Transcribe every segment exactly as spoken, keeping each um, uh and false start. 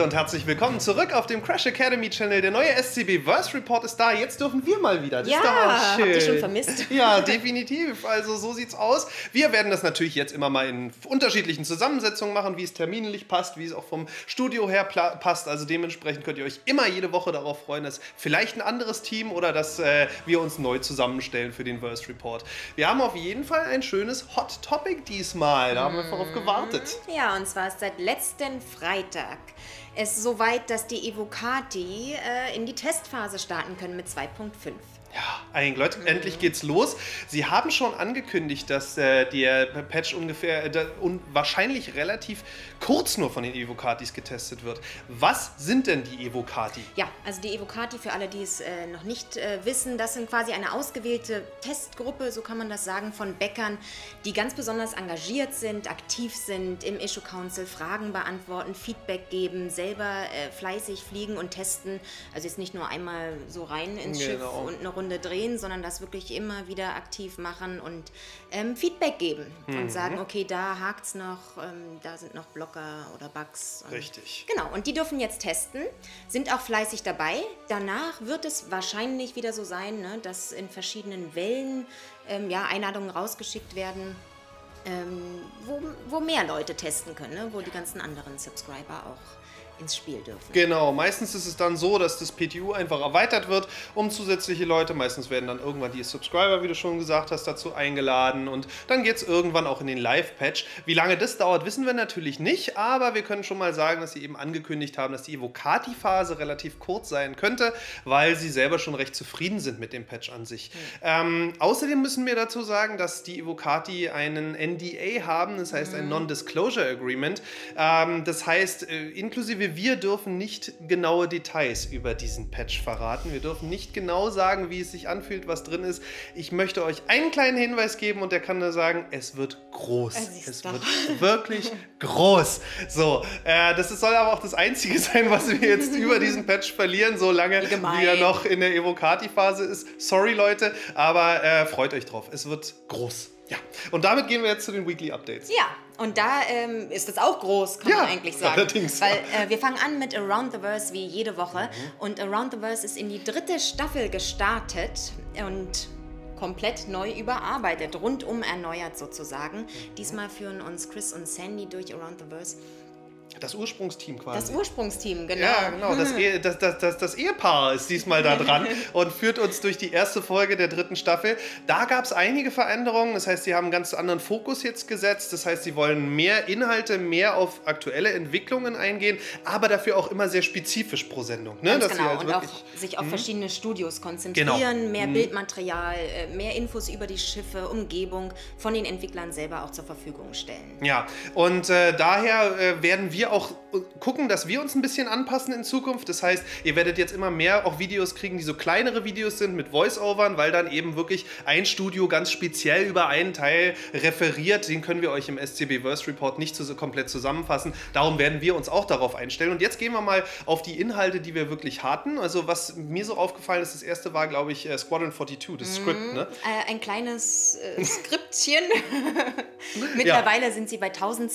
Leute und herzlich willkommen zurück auf dem Crash Academy Channel. Der neue S C B Verse Report ist da. Jetzt dürfen wir mal wieder. Das ja, ist doch auch schön. Habt ihr schon vermisst? Ja, definitiv. Also so sieht's aus. Wir werden das natürlich jetzt immer mal in unterschiedlichen Zusammensetzungen machen, wie es terminlich passt, wie es auch vom Studio her passt. Also dementsprechend könnt ihr euch immer jede Woche darauf freuen, dass vielleicht ein anderes Team oder dass äh, wir uns neu zusammenstellen für den Verse Report. Wir haben auf jeden Fall ein schönes Hot Topic diesmal. Da haben wir darauf gewartet. Ja, und zwar ist seit letzten Freitag es soweit, dass die Evocati äh, in die Testphase starten können mit zwei Punkt fünf. Ja, eigentlich, Leute, mhm. endlich geht's los. Sie haben schon angekündigt, dass äh, der Patch ungefähr äh, und wahrscheinlich relativ kurz nur von den Evocatis getestet wird. Was sind denn die Evocati? Ja, also die Evocati, für alle, die es äh, noch nicht äh, wissen, das sind quasi eine ausgewählte Testgruppe, so kann man das sagen, von Bäckern, die ganz besonders engagiert sind, aktiv sind, im Issue Council Fragen beantworten, Feedback geben, selber äh, fleißig fliegen und testen. Also jetzt nicht nur einmal so rein ins Genau. Schiff und eine Runde drehen, sondern das wirklich immer wieder aktiv machen und ähm, Feedback geben mhm. und sagen, okay, da hakt's noch, ähm, da sind noch Blocker oder Bugs. Und Richtig. Genau, und die dürfen jetzt testen, sind auch fleißig dabei. Danach wird es wahrscheinlich wieder so sein, ne, dass in verschiedenen Wellen ähm, ja, Einladungen rausgeschickt werden, ähm, wo, wo mehr Leute testen können, ne, wo die ganzen anderen Subscriber auch ins Spiel dürfen. Genau, meistens ist es dann so, dass das P T U einfach erweitert wird um zusätzliche Leute. Meistens werden dann irgendwann die Subscriber, wie du schon gesagt hast, dazu eingeladen und dann geht es irgendwann auch in den Live-Patch. Wie lange das dauert, wissen wir natürlich nicht, aber wir können schon mal sagen, dass sie eben angekündigt haben, dass die Evocati-Phase relativ kurz sein könnte, weil sie selber schon recht zufrieden sind mit dem Patch an sich. Mhm. Ähm, außerdem müssen wir dazu sagen, dass die Evocati einen N D A haben, das heißt ein Non-Disclosure Agreement. Ähm, das heißt, äh, inklusive wir dürfen nicht genaue Details über diesen Patch verraten. Wir dürfen nicht genau sagen, wie es sich anfühlt, was drin ist. Ich möchte euch einen kleinen Hinweis geben und der kann nur sagen, es wird groß. Es wird wirklich groß. So, äh, das soll aber auch das Einzige sein, was wir jetzt über diesen Patch verlieren, solange wie er noch in der Evocati-Phase ist. Sorry, Leute, aber äh, freut euch drauf. Es wird groß. Ja, und damit gehen wir jetzt zu den Weekly Updates. Ja, und da ähm, ist es auch groß, kann ja, man eigentlich sagen. Allerdings. Weil äh, wir fangen an mit Around the Verse wie jede Woche. Mhm. Und Around the Verse ist in die dritte Staffel gestartet und komplett neu überarbeitet, rundum erneuert sozusagen. Mhm. Diesmal führen uns Chris und Sandy durch Around the Verse. Das Ursprungsteam quasi. Das Ursprungsteam, genau. Ja, genau. Das, e das, das, das, das Ehepaar ist diesmal da dran und führt uns durch die erste Folge der dritten Staffel. Da gab es einige Veränderungen. Das heißt, sie haben einen ganz anderen Fokus jetzt gesetzt. Das heißt, sie wollen mehr Inhalte, mehr auf aktuelle Entwicklungen eingehen, aber dafür auch immer sehr spezifisch pro Sendung. Ne? Ganz Dass genau. sie halt und wirklich, auch sich auf mh. verschiedene Studios konzentrieren, genau. mehr mh. Bildmaterial, mehr Infos über die Schiffe, Umgebung von den Entwicklern selber auch zur Verfügung stellen. Ja, und äh, daher äh, werden wir auch gucken, dass wir uns ein bisschen anpassen in Zukunft. Das heißt, ihr werdet jetzt immer mehr auch Videos kriegen, die so kleinere Videos sind mit Voice-Overn, weil dann eben wirklich ein Studio ganz speziell über einen Teil referiert. Den können wir euch im S C B Verse Report nicht so komplett zusammenfassen. Darum werden wir uns auch darauf einstellen. Und jetzt gehen wir mal auf die Inhalte, die wir wirklich hatten. Also was mir so aufgefallen ist, das erste war, glaube ich, Squadron zweiundvierzig, das mhm. Skript. Ne? Äh, ein kleines äh, Skriptchen. Mittlerweile ja. sind sie bei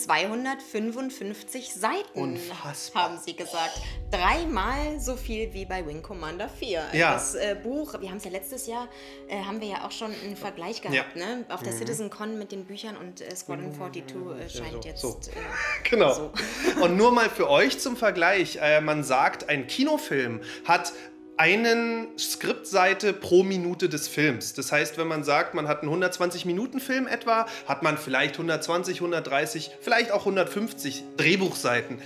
eintausendzweihundertfünfundfünfzig Seiten. Unfassbar. Haben sie gesagt. Dreimal so viel wie bei Wing Commander vier. Ja. Das äh, Buch, wir haben es ja letztes Jahr, äh, haben wir ja auch schon einen Vergleich gehabt, ja. ne? Auf der mhm. CitizenCon mit den Büchern und äh, Squadron zweiundvierzig äh, scheint ja, so. jetzt so. Äh, genau. so. Und nur mal für euch zum Vergleich, äh, man sagt, ein Kinofilm hat einen Skriptseite pro Minute des Films. Das heißt, wenn man sagt, man hat einen hundertzwanzig Minuten Film etwa, hat man vielleicht hundertzwanzig, hundertdreißig, vielleicht auch hundertfünfzig Drehbuchseiten.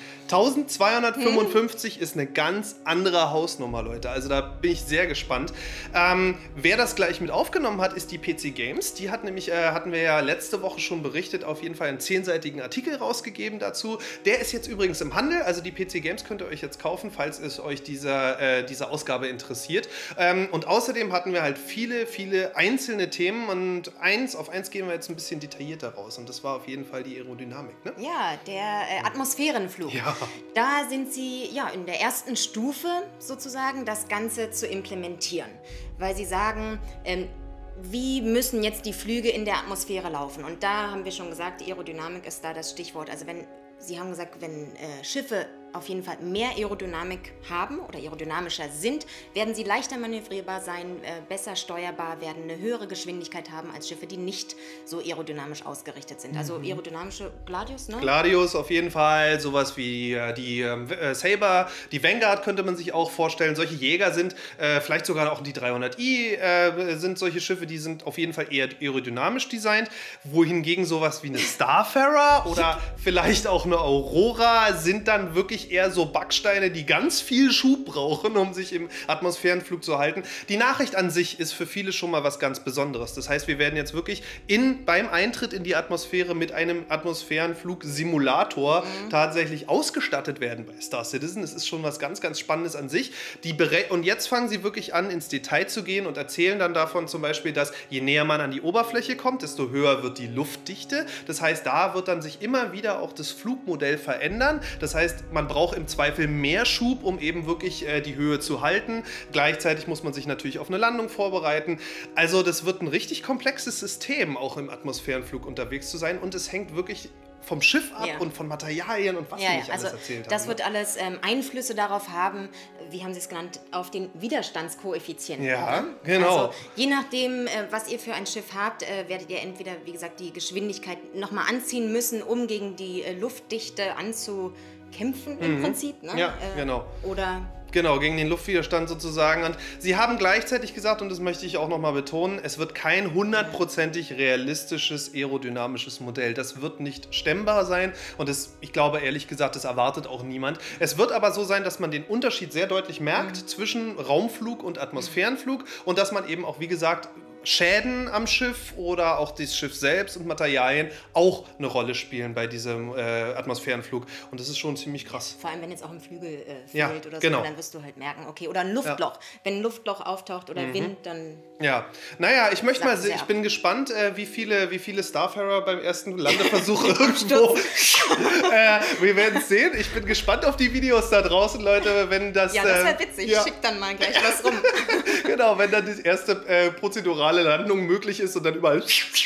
eintausendzweihundertfünfundfünfzig hm. ist eine ganz andere Hausnummer, Leute. Also da bin ich sehr gespannt. Ähm, wer das gleich mit aufgenommen hat, ist die P C Games. Die hat nämlich, äh, hatten wir ja letzte Woche schon berichtet, auf jeden Fall einen zehnseitigen Artikel rausgegeben dazu. Der ist jetzt übrigens im Handel. Also die P C Games könnt ihr euch jetzt kaufen, falls es euch dieser, äh, diese Ausgabe interessiert. Ähm, und außerdem hatten wir halt viele, viele einzelne Themen und eins, auf eins gehen wir jetzt ein bisschen detaillierter raus und das war auf jeden Fall die Aerodynamik, ne? Ja, der äh, Atmosphärenflug. Ja. Da sind sie ja in der ersten Stufe sozusagen, das Ganze zu implementieren, weil sie sagen, ähm, wie müssen jetzt die Flüge in der Atmosphäre laufen? Und da haben wir schon gesagt, die Aerodynamik ist da das Stichwort. Also wenn Sie haben gesagt, wenn äh, Schiffe auf jeden Fall mehr Aerodynamik haben oder aerodynamischer sind, werden sie leichter manövrierbar sein, äh, besser steuerbar, werden eine höhere Geschwindigkeit haben als Schiffe, die nicht so aerodynamisch ausgerichtet sind. Also aerodynamische Gladius, ne? Gladius auf jeden Fall, sowas wie äh, die äh, Saber, die Vanguard könnte man sich auch vorstellen. Solche Jäger sind, äh, vielleicht sogar auch die dreihundert i, äh, sind solche Schiffe, die sind auf jeden Fall eher aerodynamisch designt, wohingegen sowas wie eine Starfarer oder vielleicht auch eine Aurora sind dann wirklich eher so Backsteine, die ganz viel Schub brauchen, um sich im Atmosphärenflug zu halten. Die Nachricht an sich ist für viele schon mal was ganz Besonderes. Das heißt, wir werden jetzt wirklich in, beim Eintritt in die Atmosphäre mit einem Atmosphärenflug-Simulator mhm. tatsächlich ausgestattet werden bei Star Citizen. Das ist schon was ganz, ganz Spannendes an sich. Die Bere- und jetzt fangen sie wirklich an, ins Detail zu gehen und erzählen dann davon zum Beispiel, dass je näher man an die Oberfläche kommt, desto höher wird die Luftdichte. Das heißt, da wird dann sich immer wieder auch das Flugmodell verändern. Das heißt, man braucht im Zweifel mehr Schub, um eben wirklich äh, die Höhe zu halten. Gleichzeitig muss man sich natürlich auf eine Landung vorbereiten. Also das wird ein richtig komplexes System, auch im Atmosphärenflug unterwegs zu sein. Und es hängt wirklich vom Schiff ab ja. und von Materialien und was ja, sie nicht also alles erzählt haben. Das wird alles ähm, Einflüsse darauf haben, wie haben Sie es genannt, auf den Widerstandskoeffizienten. Ja, genau. Also je nachdem, äh, was ihr für ein Schiff habt, äh, werdet ihr entweder, wie gesagt, die Geschwindigkeit nochmal anziehen müssen, um gegen die äh, Luftdichte anzukämpfen im mhm. Prinzip. Ne? Ja, äh, genau. Oder... Genau, gegen den Luftwiderstand sozusagen. Und sie haben gleichzeitig gesagt, und das möchte ich auch nochmal betonen, es wird kein hundertprozentig realistisches aerodynamisches Modell. Das wird nicht stemmbar sein und das, ich glaube ehrlich gesagt, das erwartet auch niemand. Es wird aber so sein, dass man den Unterschied sehr deutlich merkt mhm. zwischen Raumflug und Atmosphärenflug und dass man eben auch, wie gesagt, Schäden am Schiff oder auch das Schiff selbst und Materialien auch eine Rolle spielen bei diesem äh, Atmosphärenflug. Und das ist schon ziemlich krass. Vor allem, wenn jetzt auch ein Flügel äh, fehlt ja, oder so, genau. dann wirst du halt merken, okay, oder ein Luftloch. Ja. Wenn ein Luftloch auftaucht oder mhm. Wind, dann... Ja, naja, ich möchte mal sehen, ich bin gespannt, äh, wie, viele, wie viele Starfarer beim ersten Landeversuch irgendwo... äh, wir werden es sehen. Ich bin gespannt auf die Videos da draußen, Leute, wenn das... Ja, das wäre witzig. Ja. Schick dann mal gleich was rum. Genau, wenn dann die erste äh, prozedurale Landung möglich ist und dann überall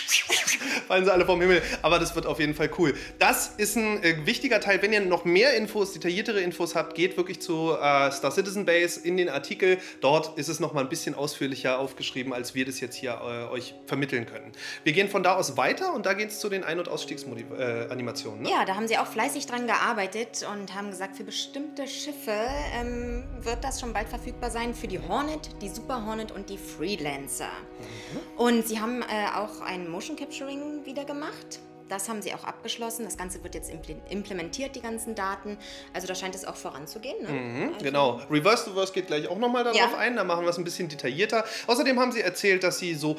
fallen sie alle vom Himmel. Aber das wird auf jeden Fall cool. Das ist ein äh, wichtiger Teil. Wenn ihr noch mehr Infos, detailliertere Infos habt, geht wirklich zu äh, Star Citizen Base in den Artikel. Dort ist es noch mal ein bisschen ausführlicher aufgeschrieben, als wir das jetzt hier äh, euch vermitteln können. Wir gehen von da aus weiter und da geht es zu den Ein- und Ausstiegsanimationen. Ne? Ja, da haben sie auch fleißig dran gearbeitet und haben gesagt, für bestimmte Schiffe ähm, wird das schon bald verfügbar sein. Für die Hornet, die Super Hornet und die Freelancer. Mhm. Und sie haben äh, auch ein Motion Capturing wieder gemacht. Das haben sie auch abgeschlossen. Das Ganze wird jetzt implementiert, die ganzen Daten. Also da scheint es auch voranzugehen. Ne? Mhm, also genau. Reverse to Verse geht gleich auch nochmal darauf ja. ein. Da machen wir es ein bisschen detaillierter. Außerdem haben sie erzählt, dass sie so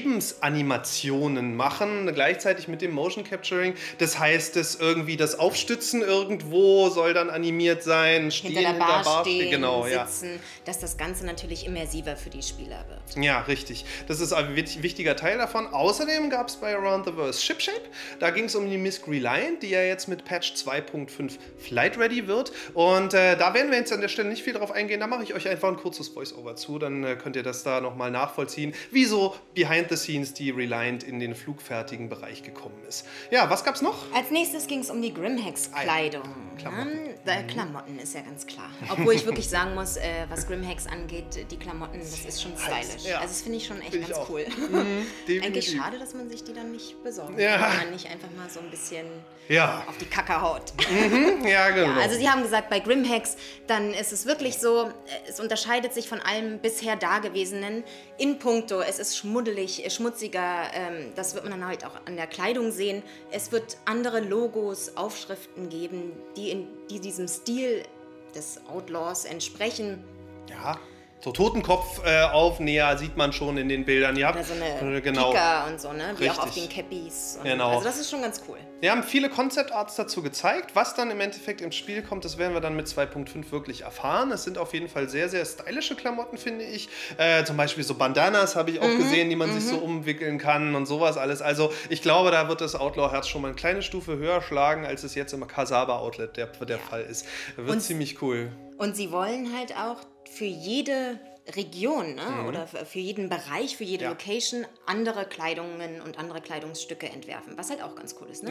Lebensanimationen machen, gleichzeitig mit dem Motion Capturing. Das heißt, dass irgendwie das Aufstützen irgendwo soll dann animiert sein. Stehen hinter der Bar, hinter Bar stehen, genau, sitzen. Ja. Dass das Ganze natürlich immersiver für die Spieler wird. Ja, richtig. Das ist ein wichtiger Teil davon. Außerdem gab es bei Around the Verse Shipshape. Da ging es um die Miss Reliant, die ja jetzt mit Patch zwei Punkt fünf Flight Ready wird. Und äh, da werden wir jetzt an der Stelle nicht viel drauf eingehen. Da mache ich euch einfach ein kurzes Voice-Over zu. Dann äh, könnt ihr das da nochmal nachvollziehen, wie so behind the scenes die Reliant in den flugfertigen Bereich gekommen ist. Ja, was gab's noch? Als nächstes ging es um die Grimhex-Kleidung. Klamotten. Ja, Klamotten ist ja ganz klar. Obwohl ich wirklich sagen muss, äh, was Grimhex angeht, die Klamotten, das ist schon stylisch. Ja. Also das finde ich schon echt find ganz cool. Mhm, eigentlich schade, dass man sich die dann nicht besorgen ja. kann, wenn man nicht einfach mal so ein bisschen ja. auf die Kacke haut. Mhm, ja, genau. Ja, also sie haben gesagt, bei Grimhex, dann ist es wirklich so, es unterscheidet sich von allem bisher Dagewesenen in puncto, es ist schmuddelig, schmutziger, ähm, das wird man dann halt auch an der Kleidung sehen. Es wird andere Logos, Aufschriften geben, die, in, die diesem Stil des Outlaws entsprechen. Ja. So Totenkopf-Aufnäher äh, sieht man schon in den Bildern. Ja. Oder so eine äh, genau. Pika und so, ne? Wie Richtig. auch auf den Cappies. Und genau. Also das ist schon ganz cool. Wir haben viele Concept-Arts dazu gezeigt. Was dann im Endeffekt ins Spiel kommt, das werden wir dann mit zwei Punkt fünf wirklich erfahren. Es sind auf jeden Fall sehr, sehr stylische Klamotten, finde ich. Äh, zum Beispiel so Bandanas habe ich auch mhm. gesehen, die man mhm. sich so umwickeln kann und sowas alles. Also ich glaube, da wird das Outlaw-Herz schon mal eine kleine Stufe höher schlagen, als es jetzt im Kasaba-Outlet der, der ja. Fall ist. Wird und, ziemlich cool. Und sie wollen halt auch für jede Region, ne? Mhm. oder für jeden Bereich, für jede ja. Location andere Kleidungen und andere Kleidungsstücke entwerfen, was halt auch ganz cool ist. Ne? Ja.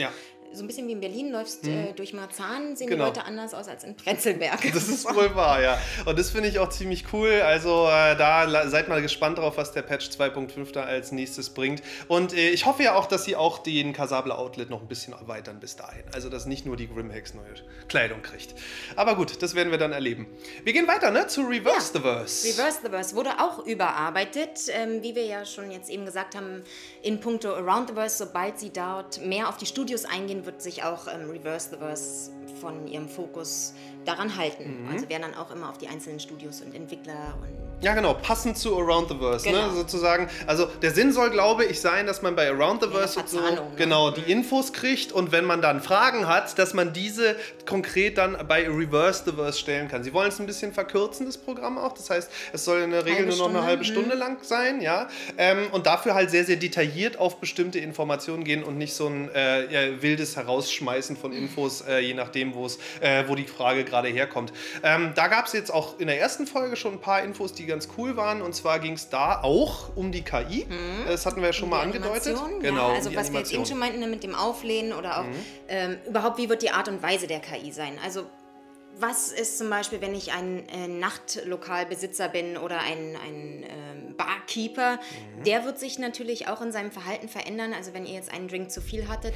so ein bisschen wie in Berlin, läufst Mhm. äh, durch Marzahn, sehen Genau. die Leute anders aus als in Prenzlberg. Das ist wohl wahr, ja. Und das finde ich auch ziemlich cool. Also äh, da la- seid mal gespannt drauf, was der Patch zwei Punkt fünf da als nächstes bringt. Und äh, ich hoffe ja auch, dass sie auch den Casable Outlet noch ein bisschen erweitern bis dahin. Also dass nicht nur die Grimhex neue Kleidung kriegt. Aber gut, das werden wir dann erleben. Wir gehen weiter, ne? Zu Reverse Ja. the Verse. Reverse the Verse wurde auch überarbeitet, ähm, wie wir ja schon jetzt eben gesagt haben, in puncto Around the Verse, sobald sie dort mehr auf die Studios eingehen, wird sich auch ähm, Reverse the Verse von ihrem Fokus daran halten. Mhm. Also werden dann auch immer auf die einzelnen Studios und Entwickler und Ja, genau, passend zu Around the Verse, Genau. ne, sozusagen. Also der Sinn soll, glaube ich, sein, dass man bei Around the Ja, eine Verse so, Verzahnung, ne? genau, die Infos kriegt und wenn man dann Fragen hat, dass man diese konkret dann bei Reverse the Verse stellen kann. Sie wollen es ein bisschen verkürzen, das Programm auch. Das heißt, es soll in der Regel Halbe nur noch eine Stunde, halbe hm. Stunde lang sein, ja. Ähm, und dafür halt sehr, sehr detailliert auf bestimmte Informationen gehen und nicht so ein äh, ja, wildes Herausschmeißen von Infos, äh, je nachdem, wo es, äh, wo die Frage gerade herkommt. Ähm, da gab es jetzt auch in der ersten Folge schon ein paar Infos, die ganz cool waren. Und zwar ging es da auch um die K I. Das hatten wir ja schon um mal die angedeutet. Animation, Genau, ja, also um die was wir jetzt eben Animation. schon meinten, ne, mit dem Auflehnen oder auch Mhm. ähm, überhaupt, wie wird die Art und Weise der K I sein? Also was ist zum Beispiel, wenn ich ein äh, Nachtlokalbesitzer bin oder ein, ein ähm, Barkeeper, Mhm. der wird sich natürlich auch in seinem Verhalten verändern. Also wenn ihr jetzt einen Drink zu viel hattet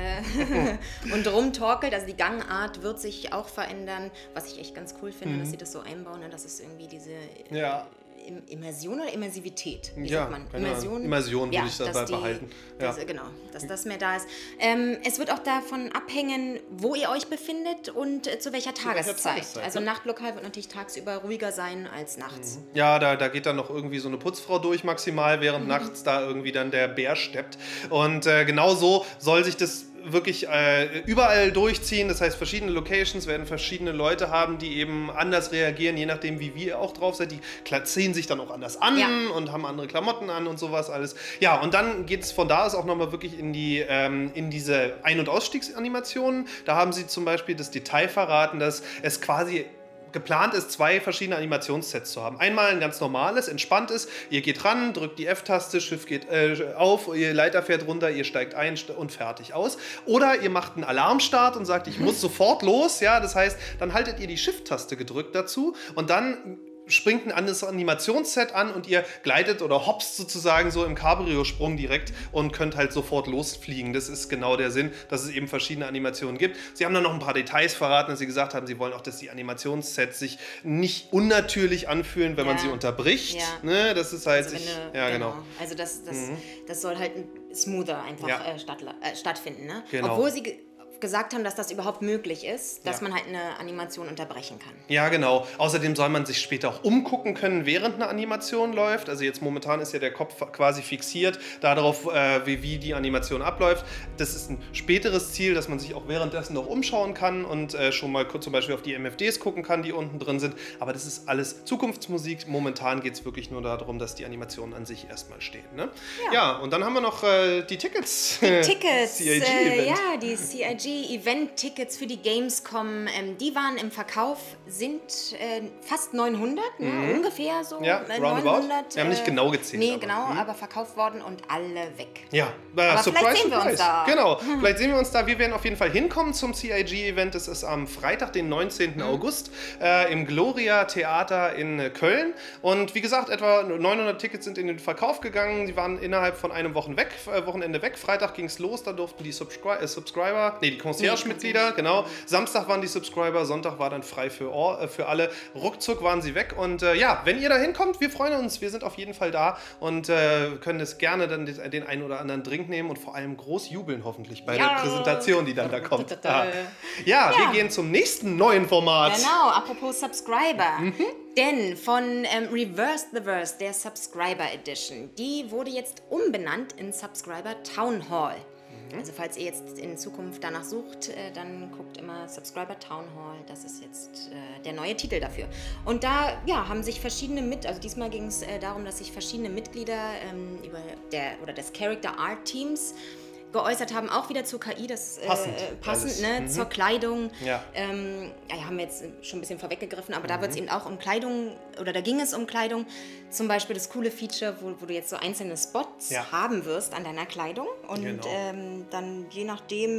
äh, und rumtorkelt, also die Gangart wird sich auch verändern, was ich echt ganz cool finde, dass sie das so einbauen, ne, dass es irgendwie diese Mhm. Ja. Im- Immersion oder Immersivität? Wie Ja, sagt man? keine Ahnung. Immersion? Immersion würde ich dass dabei die- behalten. Ja. Dass, genau, dass das mehr da ist. Ähm, es wird auch davon abhängen, wo ihr euch befindet und äh, zu welcher welcher Tageszeit. Tageszeit, Also ne? Nachtlokal wird natürlich tagsüber ruhiger sein als nachts. Ja, da, da geht dann noch irgendwie so eine Putzfrau durch maximal, während Mhm. nachts da irgendwie dann der Bär steppt. Und äh, genau so soll sich das wirklich äh, überall durchziehen. Das heißt, verschiedene Locations werden verschiedene Leute haben, die eben anders reagieren, je nachdem, wie wir auch drauf seid. Die kla- ziehen sich dann auch anders an Ja. und haben andere Klamotten an und sowas alles. Ja, und dann geht es von da aus auch nochmal wirklich in, die, ähm, in diese Ein- und Ausstiegsanimationen. Da haben sie zum Beispiel das Detail verraten, dass es quasi geplant ist, zwei verschiedene Animationssets zu haben. Einmal ein ganz normales, entspanntes. Ihr geht ran, drückt die F-Taste, Schiff geht äh, auf, ihr Leiter fährt runter, ihr steigt ein st- und fertig aus. Oder ihr macht einen Alarmstart und sagt, ich muss sofort los. Ja, das heißt, dann haltet ihr die Shift-Taste gedrückt dazu und dann springt ein anderes Animationsset an und ihr gleitet oder hopst sozusagen so im Cabrio-Sprung direkt und könnt halt sofort losfliegen. Das ist genau der Sinn, dass es eben verschiedene Animationen gibt. Sie haben dann noch ein paar Details verraten, dass sie gesagt haben, sie wollen auch, dass die Animationssets sich nicht unnatürlich anfühlen, wenn man Ja. sie unterbricht. Ja. Ne? Das ist halt Also, sich, wenn du, ja, genau. Also das, das, Mhm. das soll halt smoother einfach Ja. äh, statt, äh, stattfinden. Ne? Genau. Obwohl sie ge gesagt haben, dass das überhaupt möglich ist, dass Ja. man halt eine Animation unterbrechen kann. Ja, genau. Außerdem soll man sich später auch umgucken können, während eine Animation läuft. Also jetzt momentan ist ja der Kopf quasi fixiert darauf, äh, wie, wie die Animation abläuft. Das ist ein späteres Ziel, dass man sich auch währenddessen noch umschauen kann und äh, schon mal kurz zum Beispiel auf die M F Ds gucken kann, die unten drin sind. Aber das ist alles Zukunftsmusik. Momentan geht es wirklich nur darum, dass die Animationen an sich erstmal stehen. Ne? Ja. Ja. Und dann haben wir noch äh, die Tickets. Die Tickets, C I G äh, Event. ja, die C I G-Event-Tickets für die Gamescom, ähm, die waren im Verkauf, sind äh, fast neunhundert, ne? Ungefähr so. Mhm. Ja, äh, roundabout. neunhundert. Wir haben nicht genau gezählt, Nee, aber, genau, hm. aber verkauft worden und alle weg. Ja, äh, Aber surprise, vielleicht sehen wir uns surprise. da. Genau, vielleicht sehen wir uns da. Wir werden auf jeden Fall hinkommen zum C I G-Event. Das ist am Freitag, den neunzehnten Mhm. August, äh, im Gloria Theater in äh, Köln. Und wie gesagt, etwa neunhundert Tickets sind in den Verkauf gegangen. Sie waren innerhalb von einem Wochen weg, äh, Wochenende weg. Freitag ging es los, da durften die Subscri äh, Subscriber, nee, die Concierge-Mitglieder, genau. Samstag waren die Subscriber, Sonntag war dann frei für, all, äh, für alle. Ruckzuck waren sie weg. Und äh, ja, wenn ihr da hinkommt, wir freuen uns. Wir sind auf jeden Fall da und äh, können es gerne dann den, den einen oder anderen Drink nehmen und vor allem groß jubeln hoffentlich bei Ja. der Präsentation, die dann da kommt. Da, da, Ja, da. ja, wir Ja. gehen zum nächsten neuen Format. Genau, apropos Subscriber. Mhm. Denn von ähm, Reverse the Verse, der Subscriber Edition, die wurde jetzt umbenannt in Subscriber Town Hall. Mhm. Also falls ihr jetzt in Zukunft danach sucht, äh, dann guckt immer Subscriber Town Hall. Das ist jetzt äh, der neue Titel dafür. Und da ja, haben sich verschiedene mit, also diesmal ging es äh, darum, dass sich verschiedene Mitglieder ähm, über der oder des Character Art Teams geäußert haben, auch wieder zur K I, das äh, Passend passend alles. ne, Mhm. zur Kleidung. Ja. Ähm, ja, haben wir jetzt schon ein bisschen vorweggegriffen, aber Mhm. da wird es eben auch um Kleidung, oder da ging es um Kleidung. Zum Beispiel das coole Feature, wo, wo du jetzt so einzelne Spots Ja. haben wirst an deiner Kleidung und Genau. ähm, dann je nachdem,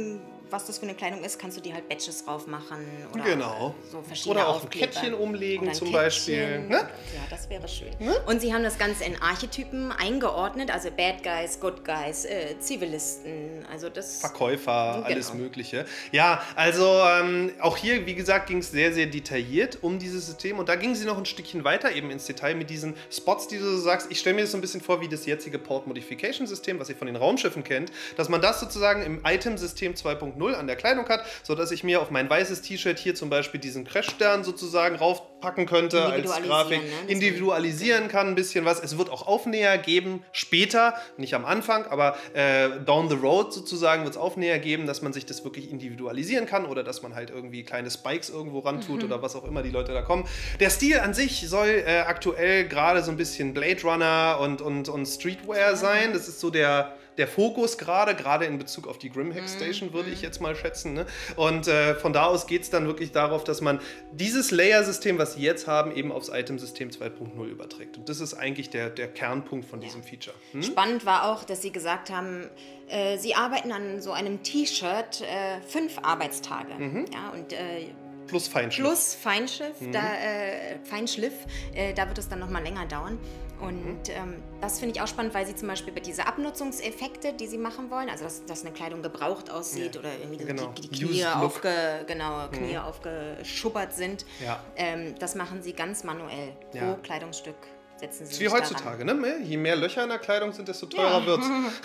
was das für eine Kleidung ist, kannst du dir halt Badges drauf machen. Oder genau. so verschiedene Oder auch ein Aufkleber. Kettchen umlegen ein zum Kettchen. Beispiel. Ne? Ja, das wäre schön. Ne? Und sie haben das Ganze in Archetypen eingeordnet, also Bad Guys, Good Guys, äh, Zivilisten, also das... Verkäufer, genau. alles Mögliche. Ja, also ähm, auch hier, wie gesagt, ging es sehr, sehr detailliert um dieses System und da ging sie noch ein Stückchen weiter eben ins Detail mit diesen Spots, die du so sagst. Ich stelle mir das so ein bisschen vor wie das jetzige Port Modification System, was ihr von den Raumschiffen kennt, dass man das sozusagen im Item-System zwei Punkt null an der Kleidung hat, sodass ich mir auf mein weißes T-Shirt hier zum Beispiel diesen Crash-Stern sozusagen raufpacken könnte als Grafik, ne? individualisieren kann ein bisschen was. Es wird auch Aufnäher geben, später, nicht am Anfang, aber äh, down the road sozusagen wird es Aufnäher geben, dass man sich das wirklich individualisieren kann oder dass man halt irgendwie kleine Spikes irgendwo ran tut mhm. oder was auch immer die Leute da kommen. Der Stil an sich soll äh, aktuell gerade so ein bisschen Blade Runner und, und, und Streetwear mhm. sein. Das ist so der... der Fokus gerade, gerade in Bezug auf die Grimhex Station, würde ich jetzt mal schätzen. Ne? Und äh, von da aus geht es dann wirklich darauf, dass man dieses Layer-System, was sie jetzt haben, eben aufs Item-System zwei Punkt null überträgt. Und das ist eigentlich der, der Kernpunkt von diesem ja. Feature. Hm? Spannend war auch, dass sie gesagt haben, äh, sie arbeiten an so einem T-Shirt äh, fünf Arbeitstage. Mhm. Ja, und äh, Plus Feinschliff. Plus Feinschliff, mhm. da, äh, Feinschliff, äh, da wird es dann nochmal länger dauern. Und ähm, das finde ich auch spannend, weil sie zum Beispiel bei diese Abnutzungseffekte, die sie machen wollen, also dass, dass eine Kleidung gebraucht aussieht ja. oder irgendwie genau. die, die Knie, aufge, genau, Knie mhm. aufgeschubbert sind, ja. ähm, das machen sie ganz manuell pro ja. Kleidungsstück. Setzen sie ist wie heutzutage, daran. Ne? Je mehr Löcher in der Kleidung sind, desto teurer ja. wird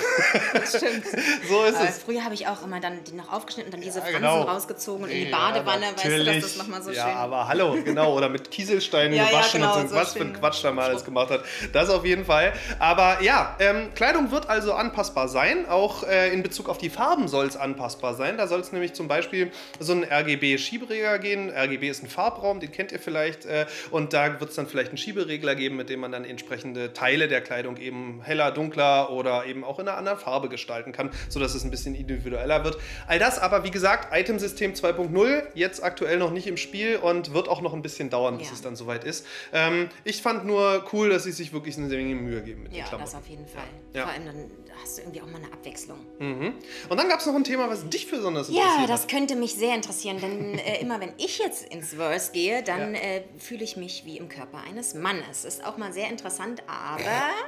es. Das stimmt. So ist aber es. Früher habe ich auch immer dann die noch aufgeschnitten und dann diese ja, Fransen genau. rausgezogen und in die ja, Badewanne, weißt du, dass das nochmal so ja, schön... Ja, aber hallo, genau. Oder mit Kieselsteinen ja, gewaschen ja, genau, und so, so was für ein Quatsch da mal alles gemacht hat. Das auf jeden Fall. Aber ja, ähm, Kleidung wird also anpassbar sein. Auch äh, in Bezug auf die Farben soll es anpassbar sein. Da soll es nämlich zum Beispiel so einen R G B-Schieberegler geben. R G B ist ein Farbraum, den kennt ihr vielleicht. Äh, und da wird es dann vielleicht einen Schieberegler geben, mit dem man dann entsprechende Teile der Kleidung eben heller, dunkler oder eben auch in einer anderen Farbe gestalten kann, sodass es ein bisschen individueller wird. All das aber, wie gesagt, Item-System zwei Punkt null, jetzt aktuell noch nicht im Spiel und wird auch noch ein bisschen dauern, bis ja. es dann soweit ist. Ähm, ich fand nur cool, dass sie sich wirklich eine Menge Mühe geben mit ja, den Klamotten. Ja, das auf jeden Fall. Ja. Vor allem dann hast du irgendwie auch mal eine Abwechslung. Mhm. Und dann gab es noch ein Thema, was dich besonders interessiert Ja, das hat. könnte mich sehr interessieren, denn äh, immer wenn ich jetzt ins Verse gehe, dann ja. äh, fühle ich mich wie im Körper eines Mannes. Ist auch mal sehr interessant, aber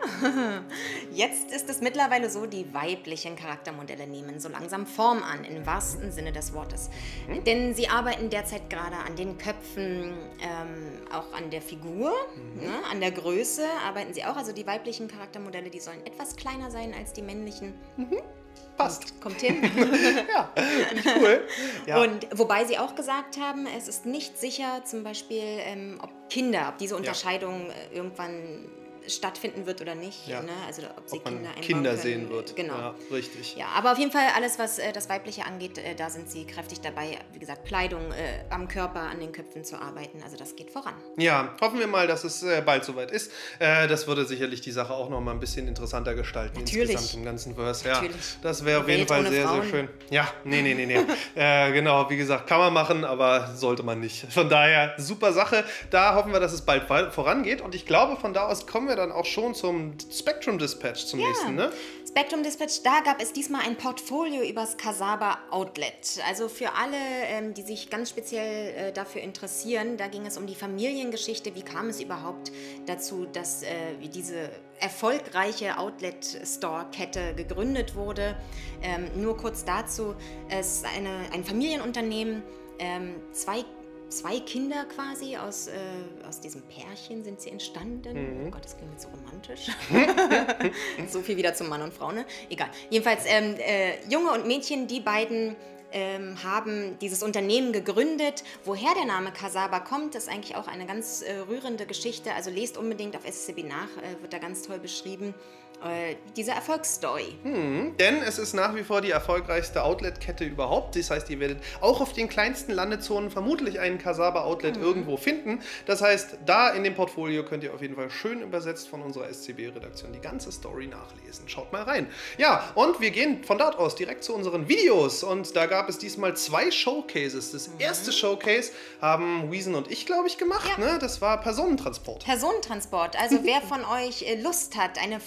jetzt ist es mittlerweile so, die weiblichen Charaktermodelle nehmen so langsam Form an, im wahrsten Sinne des Wortes. Mhm. Denn sie arbeiten derzeit gerade an den Köpfen, ähm, auch an der Figur, mhm. ne, an der Größe arbeiten sie auch. Also die weiblichen Charaktermodelle, die sollen etwas kleiner sein als die männlichen. Mhm. Passt. Kommt hin. Ja, cool. Ja. Und wobei sie auch gesagt haben, es ist nicht sicher, zum Beispiel, ähm, ob Kinder, ob diese Unterscheidung ja. irgendwann stattfinden wird oder nicht. Ja. Ne? Also ob sie ob man Kinder einbauen Kinder können. sehen wird. Genau. Ja, richtig. Ja, aber auf jeden Fall alles, was äh, das Weibliche angeht, äh, da sind sie kräftig dabei, wie gesagt, Kleidung äh, am Körper, an den Köpfen zu arbeiten. Also das geht voran. Ja, hoffen wir mal, dass es äh, bald soweit ist. Äh, das würde sicherlich die Sache auch noch mal ein bisschen interessanter gestalten. Natürlich. Insgesamt im ganzen Verse. Ja, Natürlich. das wäre auf jeden Welt Fall ohne sehr, Frauen. sehr schön. Ja, nee, nee, nee, nee. äh, genau, wie gesagt, kann man machen, aber sollte man nicht. Von daher, super Sache. Da hoffen wir, dass es bald vorangeht. Und ich glaube, von da aus kommen wir dann auch schon zum Spectrum Dispatch zum ja. nächsten, ne? Spectrum Dispatch, da gab es diesmal ein Portfolio übers Kasaba Outlet. Also für alle, ähm, die sich ganz speziell äh, dafür interessieren, da ging es um die Familiengeschichte. Wie kam es überhaupt dazu, dass äh, diese erfolgreiche Outlet-Store-Kette gegründet wurde? Ähm, nur kurz dazu, es ist eine, ein Familienunternehmen, ähm, zwei Zwei Kinder quasi, aus, äh, aus diesem Pärchen sind sie entstanden. Mhm. Oh Gott, das klingt jetzt so romantisch. So viel wieder zum Mann und Frau, ne? Egal. Jedenfalls, ähm, äh, Junge und Mädchen, die beiden ähm, haben dieses Unternehmen gegründet. Woher der Name Kasaba kommt, ist eigentlich auch eine ganz äh, rührende Geschichte. Also lest unbedingt auf S C B nach, äh, wird da ganz toll beschrieben. Diese Erfolgsstory. Hm, denn es ist nach wie vor die erfolgreichste Outlet-Kette überhaupt. Das heißt, ihr werdet auch auf den kleinsten Landezonen vermutlich einen Kasaba-Outlet mhm. irgendwo finden. Das heißt, da in dem Portfolio könnt ihr auf jeden Fall schön übersetzt von unserer S C B-Redaktion die ganze Story nachlesen. Schaut mal rein. Ja, und wir gehen von dort aus direkt zu unseren Videos. Und da gab es diesmal zwei Showcases. Das mhm. erste Showcase haben Wiesen und ich, glaube ich, gemacht. Ja. Ne? Das war Personentransport. Personentransport. Also wer von euch Lust hat, eine Fluggesellschaft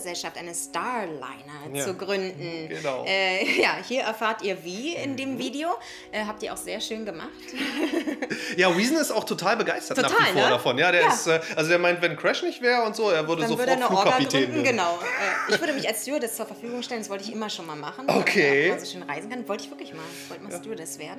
Fluggesellschaft, eine Starliner, ja. zu gründen. Genau. Äh, ja, hier erfahrt ihr wie in dem Video. Äh, habt ihr auch sehr schön gemacht. Ja, Reason ist auch total begeistert total, nach wie vor ne? davon. Ja, der ja. ist, äh, also der meint, wenn Crash nicht wäre und so, er würde Dann sofort würde er eine Orga Flugkapitän gründen, werden. genau. Äh, ich würde mich als Stewardess zur Verfügung stellen, das wollte ich immer schon mal machen. Okay. Damit man so schön reisen kann. Wollte ich wirklich mal. Ich wollte mal ja. Stewardess werden.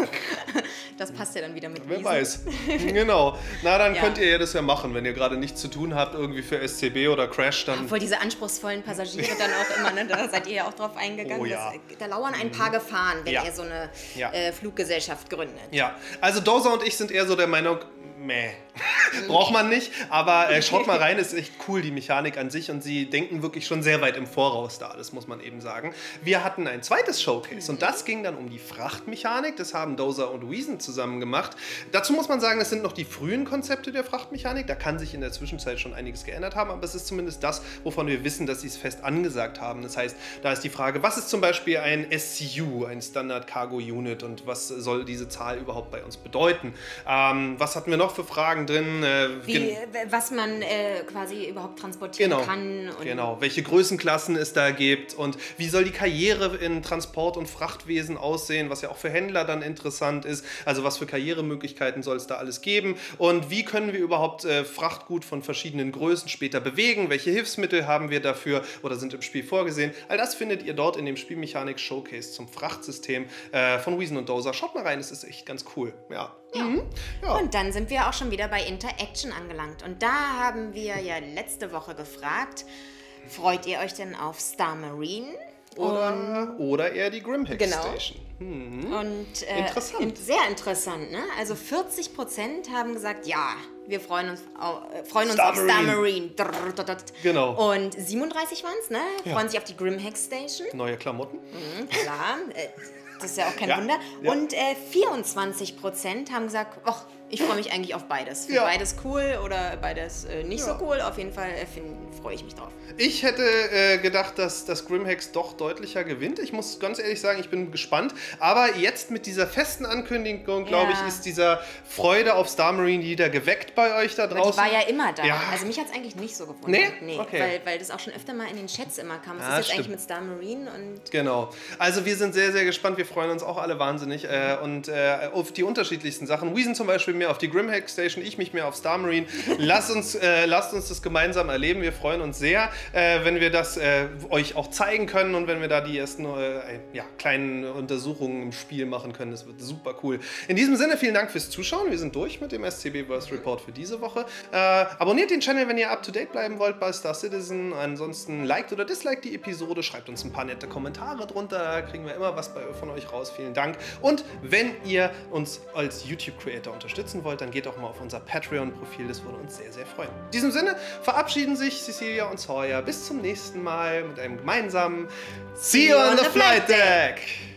Das passt ja dann wieder mit Wer Reason. weiß. Genau. Na, dann ja. könnt ihr ja das ja machen, wenn ihr gerade nichts zu tun habt, irgendwie für S C B oder Crash, dann... Obwohl diese anspruchsvollen Passagiere dann auch immer, ne, da seid ihr ja auch drauf eingegangen. Oh, ja. das, da lauern ein paar Gefahren, wenn ja. ihr so eine ja. äh, Fluggesellschaft gründet. Ja, also Dozer und ich sind eher so der Meinung, meh, braucht man nicht, aber äh, schaut mal rein, ist echt cool, die Mechanik an sich und sie denken wirklich schon sehr weit im Voraus da, das muss man eben sagen. Wir hatten ein zweites Showcase und das ging dann um die Frachtmechanik, das haben Dozer und Reason zusammen gemacht. Dazu muss man sagen, es sind noch die frühen Konzepte der Frachtmechanik, da kann sich in der Zwischenzeit schon einiges geändert haben, aber es ist zumindest das, wovon wir wissen, dass sie es fest angesagt haben. Das heißt, da ist die Frage, was ist zum Beispiel ein S C U, ein Standard Cargo Unit und was soll diese Zahl überhaupt bei uns bedeuten? Ähm, was hatten wir noch für Fragen drin? Äh, Wie, was man äh, quasi überhaupt transportieren genau, kann. Und genau, welche Größenklassen es da gibt und wie soll die Karriere in Transport- und Frachtwesen aussehen, was ja auch für Händler dann interessant ist. Also was für Karrieremöglichkeiten soll es da alles geben und wie können wir überhaupt äh, Frachtgut von verschiedenen Größen später bewegen, welche Hilfsmittel haben wir dafür oder sind im Spiel vorgesehen. All das findet ihr dort in dem Spielmechanik-Showcase zum Frachtsystem äh, von Reason und Dozer. Schaut mal rein, es ist echt ganz cool. Ja. Ja. Mhm. Ja. Und dann sind wir auch schon wieder bei Interaction angelangt. Und da haben wir ja letzte Woche gefragt, freut ihr euch denn auf Star Marine? Oder, oder eher die Grimhex genau. Station. Mhm. Und, äh, interessant. In, sehr interessant, ne? Also vierzig Prozent haben gesagt, ja, wir freuen uns, auf, äh, freuen uns Star auf Marine. Star Marine. Genau. Und siebenunddreißig waren es, ne? Ja. Freuen sich auf die Grimhex Station. Neue Klamotten. Mhm, klar. Äh, das ist ja auch kein ja. Wunder. Ja. Und äh, vierundzwanzig Prozent haben gesagt, ach, ich freue mich eigentlich auf beides. Ja. Beides cool oder beides äh, nicht Ja. so cool. Auf jeden Fall äh, freue ich mich drauf. Ich hätte äh, gedacht, dass das Grimhex doch deutlicher gewinnt. Ich muss ganz ehrlich sagen, ich bin gespannt. Aber jetzt mit dieser festen Ankündigung, glaube Ja. ich, ist dieser Freude auf Star Marine wieder geweckt bei euch da Aber draußen. die war ja immer da. Ja. Also mich hat es eigentlich nicht so gewundert. Nee? nee Okay. weil, weil das auch schon öfter mal in den Chats immer kam. Was Ja, ist jetzt stimmt. eigentlich mit Star Marine? Und Genau. Also wir sind sehr, sehr gespannt. Wir freuen uns auch alle wahnsinnig. Äh, und äh, auf die unterschiedlichsten Sachen. Reason zum Beispiel mehr auf die Grimhex Station, ich mich mehr auf Star Marine. Lasst uns, äh, lasst uns das gemeinsam erleben. Wir freuen uns sehr, äh, wenn wir das äh, euch auch zeigen können und wenn wir da die ersten äh, ja, kleinen Untersuchungen im Spiel machen können. Das wird super cool. In diesem Sinne, vielen Dank fürs Zuschauen. Wir sind durch mit dem S C B Burst Report für diese Woche. Äh, abonniert den Channel, wenn ihr up to date bleiben wollt bei Star Citizen. Ansonsten liked oder disliked die Episode. Schreibt uns ein paar nette Kommentare drunter. Da kriegen wir immer was bei, von euch raus. Vielen Dank. Und wenn ihr uns als YouTube-Creator unterstützen wollt, dann geht doch mal auf unser Patreon-Profil. Das würde uns sehr, sehr freuen. In diesem Sinne verabschieden sich Cecilia und Sawyer. Bis zum nächsten Mal mit einem gemeinsamen See you on the Flight Deck!